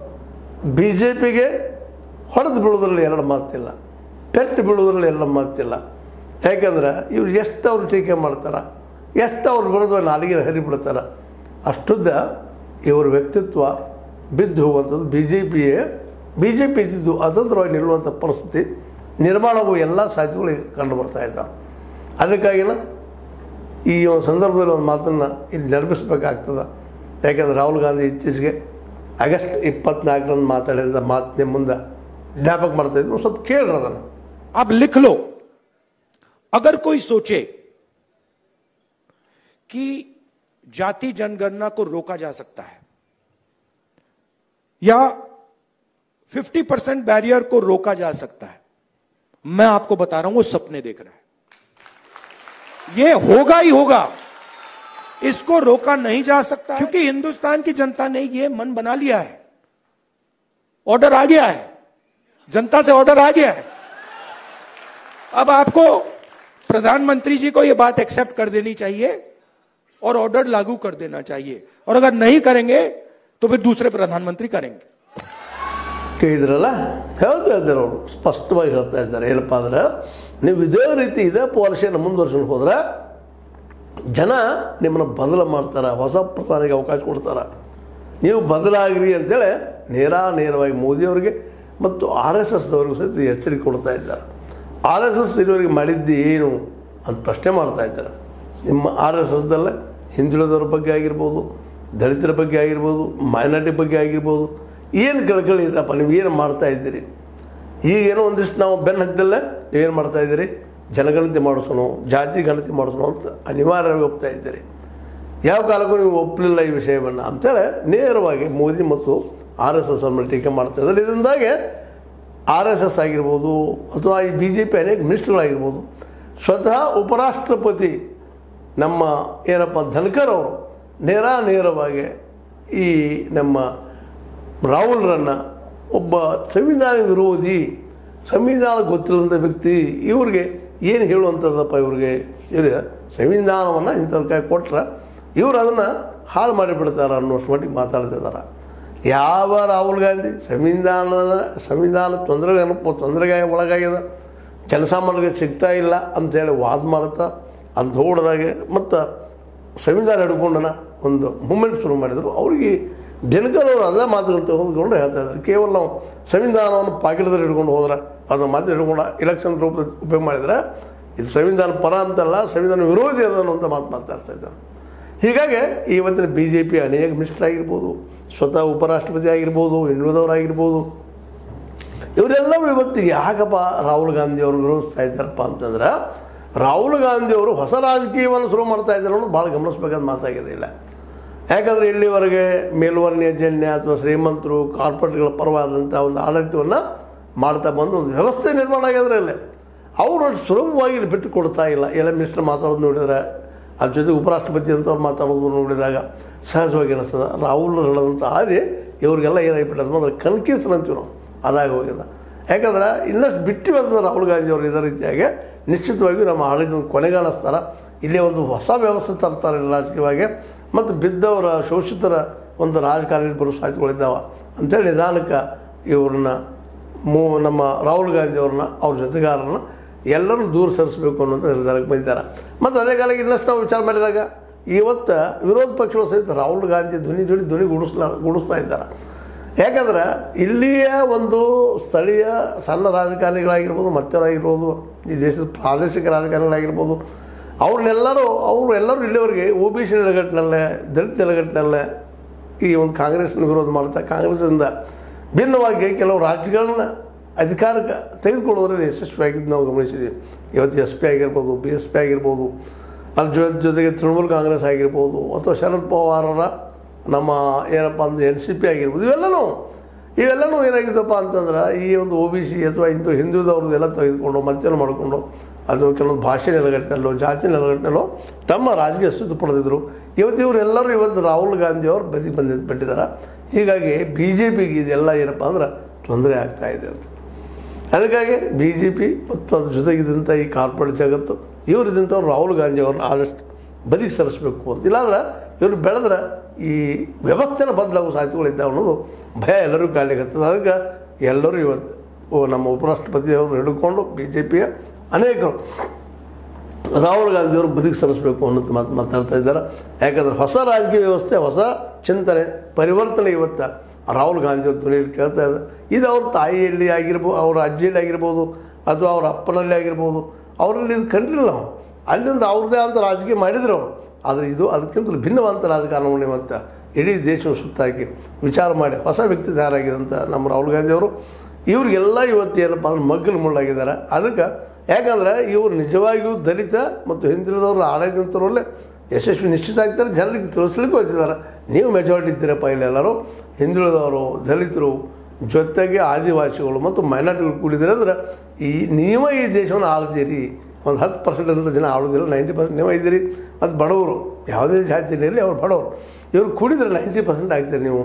ಬಿ ಜೆ ಪಿಗೆ ಹೊಡೆದು ಬೀಳೋದ್ರಲ್ಲಿ ಎರಡು ಮಾತಿಲ್ಲ, ಪೆಟ್ಟು ಬೀಳೋದ್ರಲ್ಲಿ ಎರಡು ಮಾತಿಲ್ಲ. ಯಾಕೆಂದ್ರೆ ಇವ್ರು ಎಷ್ಟು ಅವ್ರು ಟೀಕೆ ಮಾಡ್ತಾರೆ, ಎಷ್ಟು ಅವ್ರ ವಿರುದ್ಧ ನಾಲಿಗೆ ಹರಿಬಿಡ್ತಾರೆ, ಅಷ್ಟುದ್ದ ಇವರ ವ್ಯಕ್ತಿತ್ವ ಬಿದ್ದು ಹೋಗುವಂಥದ್ದು ಬಿ ಜೆ ಪಿಯೇ ಬಿ ಜೆ ಪಿ ಇದ್ದಿದ್ದು ಅತಂತ್ರವಾಗಿ ನಿಲ್ಲುವಂಥ ಪರಿಸ್ಥಿತಿ ನಿರ್ಮಾಣವು ಎಲ್ಲ ಸಾಧ್ಯತೆಗಳು ಕಂಡು ಬರ್ತಾ ಇದ್ದಾವೆ. ಅದಕ್ಕಾಗಿನ ಈ ಒಂದು ಸಂದರ್ಭದಲ್ಲಿ ಒಂದು ಮಾತನ್ನು ಇಲ್ಲಿ ನೆನಪಿಸ್ಬೇಕಾಗ್ತದೆ. ಯಾಕೆಂದರೆ ರಾಹುಲ್ ಗಾಂಧಿ ಇತ್ತೀಚೆಗೆ ಆಗಸ್ಟ್ ಇಪ್ಪತ್ನಾಲ್ಕರಂದು ಮಾತಾಡಿದ ಮಾತು ನಿಮ್ಮ ಮುಂದೆ ಜ್ಞಾಪಕ ಮಾಡ್ತಾ ಇದ್ರು, ಸ್ವಲ್ಪ ಕೇಳ್ರಿ ಅದನ್ನು. आप लिख लो, अगर कोई सोचे कि जाति जनगणना को रोका जा सकता है या पचास परसेंट बैरियर को रोका जा सकता है, मैं आपको बता रहा हूं वो सपने देख रहा है. ये होगा ही होगा, इसको रोका नहीं जा सकता, क्योंकि हिंदुस्तान की जनता ने ये मन बना लिया है. ऑर्डर आ गया है, जनता से ऑर्डर आ गया है. अब आपको प्रधानमंत्री जी को यह बात एक्सेप्ट कर देनी चाहिए और ऑर्डर लागू कर देना चाहिए, और अगर नहीं करेंगे तो फिर दूसरे प्रधानमंत्री करेंगे. ಕೇಳಿದ್ರಲ್ಲ, ಹೇಳ್ತಾ ಇದ್ದಾರೆ ಅವರು, ಸ್ಪಷ್ಟವಾಗಿ ಹೇಳ್ತಾ ಇದ್ದಾರೆ. ಏನಪ್ಪ ಅಂದ್ರೆ, ನೀವು ಇದೇ ರೀತಿ ಇದೇ ಪಾಲಿಸಿಯನ್ನು ಮುಂದುವರ್ಸ್ಕೊಂಡು ಹೋದ್ರೆ ಜನ ನಿಮ್ಮನ್ನು ಬದಲು ಮಾಡ್ತಾರೆ, ಹೊಸ ಪ್ರಧಾನಿಗೆ ಅವಕಾಶ ಕೊಡ್ತಾರೆ, ನೀವು ಬದಲಾಗಿರಿ ಅಂತೇಳಿ ನೇರ ನೇರವಾಗಿ ಮೋದಿಯವರಿಗೆ ಮತ್ತು ಆರ್ ಎಸ್ ಎಸ್ದವ್ರಿಗೂ ಸಹಿತ ಎಚ್ಚರಿಕೆ ಕೊಡ್ತಾ ಇದ್ದಾರೆ. ಆರ್ ಎಸ್ ಎಸ್ ಇದುವರೆಗೆ ಮಾಡಿದ್ದು ಏನು ಅಂತ ಪ್ರಶ್ನೆ ಮಾಡ್ತಾ ಇದ್ದಾರೆ. ನಿಮ್ಮ ಆರ್ ಎಸ್ ಎಸ್ದಲ್ಲೇ ಹಿಂದುಳಿದವ್ರ ಬಗ್ಗೆ ಆಗಿರ್ಬೋದು, ದಲಿತರ ಬಗ್ಗೆ ಆಗಿರ್ಬೋದು, ಮೈನಾರಿಟಿ ಬಗ್ಗೆ ಆಗಿರ್ಬೋದು, ಏನು ಕಳ್ಕಳಿ ಇದಪ್ಪ, ನೀವು ಏನು ಮಾಡ್ತಾ ಇದ್ದೀರಿ? ಈಗೇನೋ ಒಂದಿಷ್ಟು ನಾವು ಬೆನ್ನು ಹತ್ತಿದಲ್ಲೇ ನೀವೇನು ಮಾಡ್ತಾಯಿದ್ದೀರಿ, ಜನಗಣತಿ ಮಾಡಿಸೋಣ, ಜಾತಿ ಗಣತಿ ಮಾಡಿಸೋಣ ಅಂತ ಅನಿವಾರ್ಯವಾಗಿ ಒಪ್ತಾ ಇದ್ದೀರಿ. ಯಾವ ಕಾಲಕ್ಕೂ ನೀವು ಒಪ್ಪಲಿಲ್ಲ ಈ ವಿಷಯವನ್ನು ಅಂತೇಳಿ ನೇರವಾಗಿ ಮೋದಿ ಮತ್ತು ಆರ್ ಎಸ್ ಎಸ್ ಅನ್ನು ಟೀಕೆ ಮಾಡ್ತಾ ಇದ್ದಾರೆ. ಇದರಿಂದಾಗೆ ಆರ್ ಎಸ್ ಎಸ್ ಆಗಿರ್ಬೋದು ಅಥವಾ ಈ ಬಿ ಜೆ ಪಿ ಅನೇಕ ಮಿನಿಸ್ಟ್ರುಗಳಾಗಿರ್ಬೋದು, ಸ್ವತಃ ಉಪರಾಷ್ಟ್ರಪತಿ ನಮ್ಮ ಏನಪ್ಪ ಧನ್ಕರ್ ಅವರು ನೇರ ನೇರವಾಗಿ ಈ ನಮ್ಮ ರಾಹುಲ್ರನ್ನು ಒಬ್ಬ ಸಂವಿಧಾನ ವಿರೋಧಿ, ಸಂವಿಧಾನ ಗೊತ್ತಿಲ್ಲಂಥ ವ್ಯಕ್ತಿ, ಇವ್ರಿಗೆ ಏನು ಹೇಳುವಂಥದ್ದಪ್ಪ, ಇವ್ರಿಗೆ ಇವ್ರಿಗೆ ಸಂವಿಧಾನವನ್ನು ಇಂಥವ್ರ ಕೈ ಕೊಟ್ಟರೆ ಇವರು ಅದನ್ನು ಹಾಳು ಮಾಡಿಬಿಡ್ತಾರೆ ಅನ್ನೋಷ್ಟು ಮಟ್ಟಿಗೆ ಮಾತಾಡ್ತಿದ್ದಾರೆ. ಯಾವ ರಾಹುಲ್ ಗಾಂಧಿ ಸಂವಿಧಾನದ ಸಂವಿಧಾನ ತೊಂದರೆ ತೊಂದರೆಗೆ ಒಳಗಾಗ್ಯದ, ಜನಸಾಮಾನ್ಯರಿಗೆ ಸಿಗ್ತಾ ಇಲ್ಲ ಅಂಥೇಳಿ ವಾದ ಮಾಡ್ತಾ ಅಂತ ಹೊಡೆದಾಗೆ ಮತ್ತು ಸಂವಿಧಾನ ಹಿಡ್ಕೊಂಡನ ಒಂದು ಮೂಮೆಂಟ್ ಶುರು ಮಾಡಿದರು. ಅವ್ರಿಗೆ ಧನ್ಕರ್ ಅವರು ಅದೇ ಮಾತುಗಳು ತೆಗೆದುಕೊಂಡು ಹೇಳ್ತಾ ಇದ್ದಾರೆ. ಕೇವಲ ನಾವು ಸಂವಿಧಾನವನ್ನು ಪಾಕೆಟ್ದಲ್ಲಿ ಹಿಡ್ಕೊಂಡು ಹೋದ್ರೆ ಅದನ್ನು ಮಾತು ಹಿಡ್ಕೊಂಡು ಎಲೆಕ್ಷನ್ ರೂಪದಲ್ಲಿ ಉಪಯೋಗ ಮಾಡಿದರೆ ಇದು ಸಂವಿಧಾನ ಪರ ಅಂತಲ್ಲ, ಸಂವಿಧಾನ ವಿರೋಧಿ ಅದನ್ನು ಅಂತ ಮಾತು ಮಾತಾಡ್ತಾ ಇದ್ದಾರೆ. ಹೀಗಾಗಿ ಇವತ್ತಿನ ಬಿ ಜೆ ಪಿ ಅನೇಕ ಮಿನಿಸ್ಟರ್ ಆಗಿರ್ಬೋದು, ಸ್ವತಃ ಉಪರಾಷ್ಟ್ರಪತಿ ಆಗಿರ್ಬೋದು, ಹಿಂದುಳಿದವರಾಗಿರ್ಬೋದು, ಇವರೆಲ್ಲರೂ ಇವತ್ತು ಯಾಕಪ್ಪ ರಾಹುಲ್ ಗಾಂಧಿಯವರು ವಿರೋಧಿಸ್ತಾ ಇದ್ದಾರಪ್ಪ ಅಂತಂದ್ರೆ, ರಾಹುಲ್ ಗಾಂಧಿಯವರು ಹೊಸ ರಾಜಕೀಯವನ್ನು ಶುರು ಮಾಡ್ತಾ ಇದ್ದಾರೆ ಅನ್ನೋದು ಭಾಳ ಗಮನಿಸಬೇಕಾದ ಮಾತಾಗಿದೆ ಇಲ್ಲ. ಯಾಕಂದರೆ ಇಲ್ಲಿವರೆಗೆ ಮೇಲ್ವರ್ಣೀಯ ಜನ್ಯ ಅಥವಾ ಶ್ರೀಮಂತರು ಕಾರ್ಪೊರೇಟ್ಗಳ ಪರವಾದಂಥ ಒಂದು ಆಡಳಿತವನ್ನು ಮಾಡ್ತಾ ಬಂದು ಒಂದು ವ್ಯವಸ್ಥೆ ನಿರ್ಮಾಣ ಆಗಿದ್ರೆ ಇಲ್ಲ. ಅವರು ಸುಲಭವಾಗಿ ಇಲ್ಲಿ ಬಿಟ್ಟು ಕೊಡ್ತಾ ಇಲ್ಲ. ಎಲ್ಲ ಮಿನಿಸ್ಟರ್ ಮಾತಾಡೋದು ನೋಡಿದರೆ, ಅದ್ರ ಜೊತೆ ಉಪರಾಷ್ಟ್ರಪತಿ ಅಂತವ್ರು ಮಾತಾಡೋದು ನೋಡಿದಾಗ ಸಹಜವಾಗಿ ಅನ್ನಿಸ್ತದೆ ರಾಹುಲ್ ಹೇಳೋದಂಥ ಹಾದಿ ಇವ್ರಿಗೆಲ್ಲ ಏನಾಗಿಬಿಟ್ಟದ ಅಂದ್ರೆ ಕನ್ಕೀಸರ್ ಅಂತೀವಿ ನಾವು, ಅದಾಗಿ ಹೋಗಿದೆ. ಯಾಕಂದ್ರೆ ಇನ್ನಷ್ಟು ಬಿಟ್ಟಿವಿ ಅಂತಂದ್ರೆ ರಾಹುಲ್ ಗಾಂಧಿ ಅವರು ಇದೇ ರೀತಿಯಾಗಿ ನಿಶ್ಚಿತವಾಗಿ ನಮ್ಮ ಆಡಳಿತವನ್ನು ಕೊನೆಗಾಣಿಸ್ತಾರೆ. ಇಲ್ಲೇ ಒಂದು ಹೊಸ ವ್ಯವಸ್ಥೆ ತರ್ತಾರೆ ರಾಜಕೀಯವಾಗಿ, ಮತ್ತು ಬಿದ್ದವರ ಶೋಷಿತರ ಒಂದು ರಾಜಕಾರಣಿ ಬರೋ ಸಾಧ್ಯತೆಗಳಿದ್ದಾವೆ ಅಂಥೇಳಿ ನಿಧಾನಕ್ಕೆ ಇವ್ರನ್ನ ಮೂ ನಮ್ಮ ರಾಹುಲ್ ಗಾಂಧಿ ಅವ್ರನ್ನ ಅವ್ರ ಜೊತೆಗಾರರನ್ನ ಎಲ್ಲರೂ ದೂರ ಸರಿಸಬೇಕು ಅನ್ನೋದು ನಿರ್ಧಾರಕ್ಕೆ ಬಂದಿದ್ದಾರೆ. ಮತ್ತು ಅದೇ ಕಾಲಕ್ಕೆ ಇನ್ನಷ್ಟು ನಾವು ವಿಚಾರ ಮಾಡಿದಾಗ ಇವತ್ತು ವಿರೋಧ ಪಕ್ಷಗಳು ಸಹಿತ ರಾಹುಲ್ ಗಾಂಧಿ ಧ್ವನಿ ಜೋಡಿ ಧ್ವನಿ ಗೂಡಿಸ್ಲಾ ಗೂಡಿಸ್ತಾ ಇದ್ದಾರೆ. ಯಾಕಂದ್ರೆ ಇಲ್ಲಿಯ ಒಂದು ಸ್ಥಳೀಯ ಸಣ್ಣ ರಾಜಕಾರಣಿಗಳಾಗಿರ್ಬೋದು, ಮತ್ತವರಾಗಿರ್ಬೋದು, ಈ ದೇಶದ ಪ್ರಾದೇಶಿಕ ರಾಜಕಾರಣಿಗಳಾಗಿರ್ಬೋದು, ಅವ್ರನ್ನೆಲ್ಲರೂ ಅವರು ಎಲ್ಲರೂ ಇಲ್ಲಿವರೆಗೆ ಒ ಬಿ ಸಿ ನೆಲೆಗಟ್ಟಿನಲ್ಲೇ ದಲಿತ ನೆಲೆಗಟ್ಟಿನಲ್ಲೇ ಈ ಒಂದು ಕಾಂಗ್ರೆಸ್ನ ವಿರೋಧ ಮಾಡ್ತಾ ಕಾಂಗ್ರೆಸ್ಸಿಂದ ಭಿನ್ನವಾಗಿ ಕೆಲವು ರಾಜ್ಯಗಳನ್ನ ಅಧಿಕಾರಕ್ಕೆ ತೆಗೆದುಕೊಳ್ಳೋದ್ರಲ್ಲಿ ಯಶಸ್ವಿಯಾಗಿದ್ದು ನಾವು ಗಮನಿಸಿದ್ದೀವಿ. ಇವತ್ತು ಎಸ್ ಪಿ ಆಗಿರ್ಬೋದು, ಬಿ ಎಸ್ ಪಿ ಆಗಿರ್ಬೋದು, ಅದ್ರ ಜೊತೆ ಜೊತೆಗೆ ತೃಣಮೂಲ ಕಾಂಗ್ರೆಸ್ ಆಗಿರ್ಬೋದು, ಅಥವಾ ಶರದ್ ಪವಾರರ ನಮ್ಮ ಏನಪ್ಪ ಅಂದ್ರೆ ಎನ್ ಸಿ ಪಿ ಆಗಿರ್ಬೋದು, ಇವೆಲ್ಲನೂ ಇವೆಲ್ಲನೂ ಏನಾಗಿದ್ದಪ್ಪ ಅಂತಂದ್ರೆ ಈ ಒಂದು ಒ ಬಿ ಸಿ ಅಥವಾ ಇಂಥ ಹಿಂದುಳಿದವ್ರದ್ದು ಎಲ್ಲ ತೆಗೆದುಕೊಂಡು ಮತ್ತೇನು ಮಾಡಿಕೊಂಡು ಅಥವಾ ಕೆಲವೊಂದು ಭಾಷೆ ನೆಲೆಗಟ್ಟಿನಲ್ಲೋ ಜಾತಿ ನೆಲೆಗಟ್ಟಿನಲ್ಲೋ ತಮ್ಮ ರಾಜಕೀಯ ಅಸ್ತಿತ್ವ ಪಡೆದಿದ್ದರು. ಇವತ್ತು ಇವರೆಲ್ಲರೂ ಇವತ್ತು ರಾಹುಲ್ ಗಾಂಧಿ ಅವರು ಬದಿ ಬಂದು ಬಿಟ್ಟಿದ್ದಾರೆ. ಹೀಗಾಗಿ ಬಿ ಜೆ ಪಿಗೆ ಇದೆಲ್ಲ ಏನಪ್ಪ ಅಂದ್ರೆ ತೊಂದರೆ ಆಗ್ತಾಯಿದೆ ಅಂತ. ಅದಕ್ಕಾಗಿ ಬಿ ಜೆ ಪಿ ಮತ್ತು ಅದ್ರ ಜೊತೆಗಿದ್ದಂಥ ಈ ಕಾರ್ಪೊರೇಟ್ ಜಗತ್ತು ಇವರಿದ್ದಂಥವ್ರು ರಾಹುಲ್ ಗಾಂಧಿ ಅವ್ರನ್ನ ಆದಷ್ಟು ಬದಿಗೆ ಸರಿಸಬೇಕು ಅಂತ. ಇಲ್ಲಾಂದ್ರೆ ಇವರು ಬೆಳೆದ್ರೆ ಈ ವ್ಯವಸ್ಥೆನ ಬದಲಾಗುವ ಸಾಧ್ಯತೆಗಳಿದ್ದಾವೆ ಅನ್ನೋದು ಭಯ ಎಲ್ಲರಿಗೂ ಕಾಣಲಿಕ್ಕತ್ತದ. ಅದಕ್ಕೆ ಎಲ್ಲರೂ ಇವತ್ತು ನಮ್ಮ ಉಪರಾಷ್ಟ್ರಪತಿಯವರು ಹಿಡ್ಕೊಂಡು ಬಿ ಜೆ ಪಿಯ ಅನೇಕರು ರಾಹುಲ್ ಗಾಂಧಿಯವರು ಬದುಕು ಸರಿಸಬೇಕು ಅನ್ನೋದು ಮಾತು ಮಾತಾಡ್ತಾ ಇದ್ದಾರೆ. ಯಾಕಂದರೆ ಹೊಸ ರಾಜಕೀಯ ವ್ಯವಸ್ಥೆ, ಹೊಸ ಚಿಂತನೆ, ಪರಿವರ್ತನೆ ಇವತ್ತು ರಾಹುಲ್ ಗಾಂಧಿಯವ್ರ ಧ್ವನಿಯಲ್ಲಿ ಕೇಳ್ತಾ ಇದೆ. ಇದು ಅವ್ರ ತಾಯಿಯಲ್ಲಿ ಆಗಿರ್ಬೋದು, ಅವ್ರ ಅಜ್ಜಿಯಲ್ಲಿ ಆಗಿರ್ಬೋದು, ಅಥವಾ ಅವ್ರ ಅಪ್ಪನಲ್ಲಿ ಆಗಿರ್ಬೋದು, ಅವರಲ್ಲಿ ಇದು ಕಂಡಿಲ್ಲ ನಾವು. ಅಲ್ಲಿಂದ ಅವ್ರದ್ದೇ ಅಂತ ರಾಜಕೀಯ ಮಾಡಿದ್ರು ಅವರು. ಆದರೆ ಇದು ಅದಕ್ಕಿಂತಲೂ ಭಿನ್ನವಾದಂಥ ರಾಜಕಾರಣವನ್ನು ಮತ್ತು ಇಡೀ ದೇಶವನ್ನು ಸುತ್ತಾಕಿ ವಿಚಾರ ಮಾಡಿ ಹೊಸ ವ್ಯಕ್ತಿ ತಯಾರಾಗಿದ್ದಂಥ ನಮ್ಮ ರಾಹುಲ್ ಗಾಂಧಿಯವರು ಇವ್ರಿಗೆಲ್ಲ ಇವತ್ತು ಏನಪ್ಪ ಅಂದ್ರೆ ಮಗ್ಗಲು ಮುಳ್ಳಾಗಿದ್ದಾರೆ. ಅದಕ್ಕೆ ಯಾಕಂದರೆ ಇವರು ನಿಜವಾಗಿಯೂ ದಲಿತ ಮತ್ತು ಹಿಂದುಳಿದವ್ರ ಆಡಳಿತಂತರಲ್ಲೇ ಯಶಸ್ವಿ ನಿಶ್ಚಿತ ಆಗ್ತಾರೆ. ಜನರಿಗೆ ತಿಳಿಸ್ಲಿಕ್ಕೂ ಹೋಗ್ತಿದ್ದಾರೆ, ನೀವು ಮೆಜಾರಿಟಿ ಇದ್ದೀರಪ್ಪ ಇಲ್ಲೆಲ್ಲರೂ ಹಿಂದುಳಿದವರು, ದಲಿತರು, ಜೊತೆಗೆ ಆದಿವಾಸಿಗಳು ಮತ್ತು ಮೈನಾರಿಟಿಗಳು ಕೂಡಿದ್ದೀರಿ ಅಂದ್ರೆ ಈ ನೀವು ಈ ದೇಶವನ್ನು ಆಳ್ತೀರಿ. ಒಂದು ಹತ್ತು ಪರ್ಸೆಂಟ್ ಅಂತ ಜನ ಆಳೋದಿಲ್ಲ, ನೈಂಟಿ ಪರ್ಸೆಂಟ್ ನೀವು ಇದ್ದೀರಿ. ಮತ್ತು ಬಡವರು ಯಾವುದೇ ಜಾತಿಯಲ್ಲಿ ಅವ್ರು ಬಡವರು, ಇವರು ಕೂಡಿದ್ರೆ ನೈಂಟಿ ಪರ್ಸೆಂಟ್ ಆಗ್ತೀರಿ ನೀವು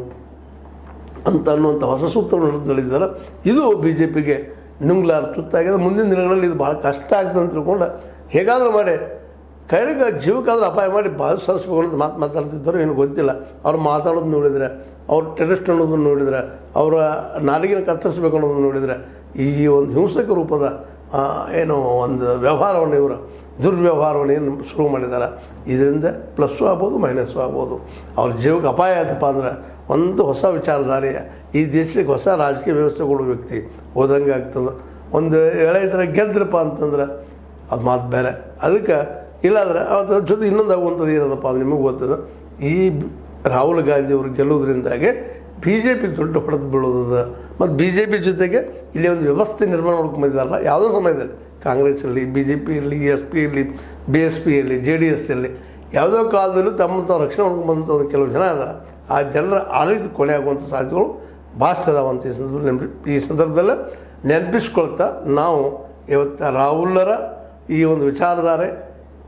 ಅಂತ ಅನ್ನುವಂಥ ಹೊಸ ಸೂತ್ರವನ್ನು ನಡೆದಿದ್ದಾರೆ. ಇದು ಬಿ ಜೆ ಪಿಗೆ ನುಂಗ್ಲಾರ ತುತ್ತಾಗಿದೆ. ಮುಂದಿನ ದಿನಗಳಲ್ಲಿ ಇದು ಭಾಳ ಕಷ್ಟ ಆಗ್ತದೆ ಅಂತ ತಿಳ್ಕೊಂಡು ಹೇಗಾದರೂ ಮಾಡಿ ಕೈಗೆ ಜೀವಕ್ಕಾದ್ರೂ ಅಪಾಯ ಮಾಡಿ ಭಾಳ ಸರಿಸ್ಬೇಕು ಅಂತ ಮಾತು ಮಾತಾಡ್ತಿದ್ದರು. ಏನು ಗೊತ್ತಿಲ್ಲ. ಅವ್ರು ಮಾತಾಡೋದು ನೋಡಿದರೆ, ಅವ್ರು ಟೆರರಿಸ್ಟ್ ಅನ್ನೋದನ್ನು ನೋಡಿದರೆ, ಅವರ ನಾಲಿಗೆನ ಕತ್ತರಿಸ್ಬೇಕು ಅನ್ನೋದನ್ನು ನೋಡಿದರೆ, ಈ ಒಂದು ಹಿಂಸಕ ರೂಪದ ಏನು ಒಂದು ವ್ಯವಹಾರವನ್ನು ಇವರು ದುರ್ವ್ಯವಹಾರವನ್ನು ಏನು ಶುರು ಮಾಡಿದ್ದಾರೆ, ಇದರಿಂದ ಪ್ಲಸ್ಸು ಆಗ್ಬೋದು, ಮೈನಸ್ಸು ಆಗ್ಬೋದು. ಅವ್ರ ಜೀವಕ್ಕೆ ಅಪಾಯ ಆಯ್ತಪ್ಪ ಅಂದ್ರೆ ಒಂದು ಹೊಸ ವಿಚಾರಧಾರೆಯ ಈ ದೇಶಕ್ಕೆ ಹೊಸ ರಾಜಕೀಯ ವ್ಯವಸ್ಥೆ ಕೊಡೋ ವ್ಯಕ್ತಿ ಹೋದಂಗೆ ಆಗ್ತದೆ. ಒಂದು ಎಳೆ ಥರ ಗೆದ್ರಪ್ಪ ಅಂತಂದ್ರೆ ಅದು ಮಾತು ಬೇರೆ. ಅದಕ್ಕೆ ಇಲ್ಲಾಂದ್ರೆ ಅದ್ರ ಜೊತೆ ಇನ್ನೊಂದು ಆಗುವಂಥದ್ದು ಏನದಪ್ಪ ಅದು ನಿಮಗೆ ಗೊತ್ತದ, ಈ ರಾಹುಲ್ ಗಾಂಧಿ ಅವರು ಗೆಲ್ಲೋದ್ರಿಂದಾಗೆ ಬಿ ಜೆ ಪಿಗೆ ದೊಡ್ಡ ಹೊಡೆದು ಬೀಳೋದದ. ಮತ್ತು ಬಿ ಜೆ ಪಿ ಜೊತೆಗೆ ಇಲ್ಲಿ ಒಂದು ವ್ಯವಸ್ಥೆ ನಿರ್ಮಾಣ ಮಾಡ್ಕೊಂಬಂದಿದ್ದಾರಲ್ಲ ಯಾವುದೋ ಸಮಯದಲ್ಲಿ, ಕಾಂಗ್ರೆಸ್ ಇರಲಿ, ಬಿ ಜೆ ಪಿ ಇರಲಿ, ಎಸ್ ಪಿ ಇರಲಿ, ಬಿ ಎಸ್ ಪಿ ಇರಲಿ, ಜೆ ಡಿ ಎಸ್ ಇರಲಿ, ಯಾವುದೋ ಕಾಲದಲ್ಲೂ ತಮ್ಮ ತಾವು ರಕ್ಷಣೆ ಮಾಡ್ಕೊಂಬಂಥ ಒಂದು ಕೆಲವು ಜನ ಇದ್ದಾರೆ. ಆ ಜನರ ಆಡಳಿತ ಕೊನೆ ಆಗುವಂಥ ಸಾಧ್ಯತೆಗಳು ಭಾಳ ಅದಾವ ಅಂತ ಈ ಸಂದರ್ಭ ನೆನಪಿ ಈ ಸಂದರ್ಭದಲ್ಲಿ ನೆನಪಿಸ್ಕೊಳ್ತಾ ನಾವು ಇವತ್ತು ರಾಹುಲರ ಈ ಒಂದು ವಿಚಾರಧಾರೆ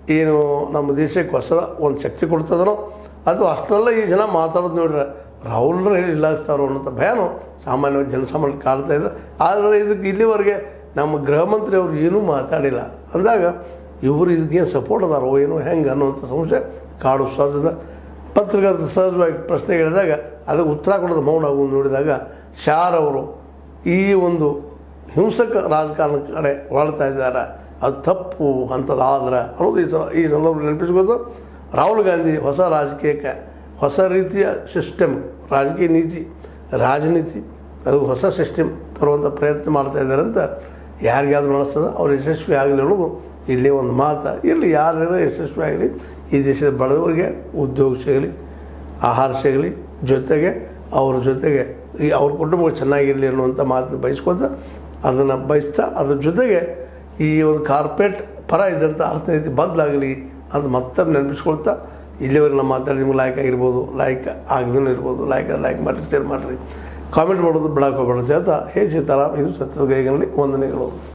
ಏನು ನಮ್ಮ ದೇಶಕ್ಕೆ ಹೊಸ ಒಂದು ಶಕ್ತಿ ಕೊಡ್ತದನೋ ಅದು ಅಷ್ಟೆಲ್ಲ ಈ ಜನ ಮಾತಾಡೋದು ನೋಡ್ರೆ ರಾಹುಲ್ರ ಇಲ್ಲಾಗಿಸ್ತಾರೋ ಅನ್ನೋಂಥ ಭಯನೂ ಸಾಮಾನ್ಯವಾಗಿ ಜನಸಾಮಾನ್ಯ ಕಾಡ್ತಾ ಇದೆ. ಆದರೆ ಇದಕ್ಕೆ ಇಲ್ಲಿವರೆಗೆ ನಮ್ಮ ಗೃಹ ಮಂತ್ರಿ ಅವರು ಏನೂ ಮಾತಾಡಿಲ್ಲ ಅಂದಾಗ ಇವರು ಇದಕ್ಕೇನು ಸಪೋರ್ಟ್ ಅದಾರೋ ಏನೋ ಹೆಂಗೆ ಅನ್ನುವಂಥ ಸಂಶಯ ಕಾಡು ಸಹಜದ. ಪತ್ರಕರ್ತ ಸಹಜವಾಗಿ ಪ್ರಶ್ನೆ ಹೇಳಿದಾಗ ಅದಕ್ಕೆ ಉತ್ತರ ಕೊಡೋದು ಮೌನ ಆಗುವುದು ನೋಡಿದಾಗ ಶಾರ್ ಅವರು ಈ ಒಂದು ಹಿಂಸಕ ರಾಜಕಾರಣ ಕಡೆ ಹೊಳ್ತಾ ಇದ್ದಾರೆ. ಅದು ತಪ್ಪು ಅಂಥದ್ದಾದ್ರೆ ಅನ್ನೋದು ಈ ಸ ಈ ಸಂದರ್ಭದಲ್ಲಿ ನೆನಪಿಸ್ಬೋದು. ರಾಹುಲ್ ಗಾಂಧಿ ಹೊಸ ರಾಜಕೀಯಕ್ಕೆ ಹೊಸ ರೀತಿಯ ಸಿಸ್ಟಮ್, ರಾಜಕೀಯ ನೀತಿ, ರಾಜನೀತಿ ಅದು ಹೊಸ ಸಿಸ್ಟಮ್ ತರುವಂಥ ಪ್ರಯತ್ನ ಮಾಡ್ತಾಯಿದ್ದಾರೆ ಅಂತ ಯಾರಿಗಾದ್ರೂ ಅನಿಸ್ತದೆ. ಅವ್ರು ಯಶಸ್ವಿ ಆಗಲಿ ಅನ್ನೋದು ಇಲ್ಲಿ ಒಂದು ಮಾತು. ಇಲ್ಲಿ ಯಾರ್ಯಾರು ಯಶಸ್ವಿ ಆಗಲಿ, ಈ ದೇಶದ ಬಡವರಿಗೆ ಉದ್ಯೋಗ ಸಿಗಲಿ, ಆಹಾರ ಸಿಗಲಿ, ಜೊತೆಗೆ ಅವ್ರ ಜೊತೆಗೆ ಈ ಅವ್ರ ಕುಟುಂಬಗಳು ಚೆನ್ನಾಗಿರಲಿ ಅನ್ನುವಂಥ ಮಾತನ್ನು ಬಯಸ್ಕೊತ ಅದನ್ನು ಬಯಸ್ತಾ ಅದ್ರ ಜೊತೆಗೆ ಈ ಒಂದು ಕಾರ್ಪೊರೇಟ್ ಪರ ಇದ್ದಂಥ ಅರ್ಥನೀತಿ ಬದಲಾಗಲಿ ಅಂತ ಮತ್ತೊಮ್ಮೆ ನೆನಪಿಸ್ಕೊಳ್ತಾ ಇಲ್ಲಿವರೆಗೆ ನಮ್ಮ ಮಾತಾಡಿ ನಿಮ್ಗೆ ಲೈಕ್ ಆಗಿರ್ಬೋದು, ಲೈಕ್ ಆಗದೇ ಇರ್ಬೋದು, ಲೈಕ್ ಲೈಕ್ ಮಾಡಿರಿ, ಶೇರ್ ಮಾಡಿರಿ, ಕಾಮೆಂಟ್ ಮಾಡೋದು ಬಿಡಕ್ಕೆ ಹೋಗ್ಬೇಡ ಅಂತ ಹೇಳ್ತಾ ಹೇ ಸೀತಾರಾಮ್, ಇದು ಸತ್ಯದ ಕೈಗಳಲ್ಲಿ ವಂದನೆಗಳು.